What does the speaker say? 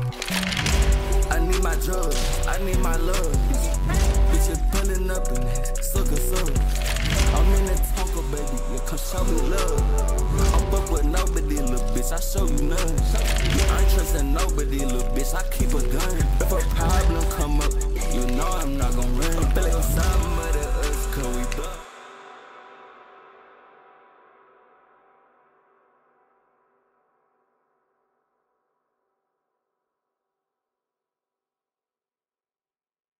I need my drugs, I need my love. Bitches pulling up in that sucker sub. I'm in that Tonka, baby, yeah, come show me love. I'm up with nobody, little bitch, I show you none. I ain't trusting nobody, little bitch, I keep a gun. If a problem come up,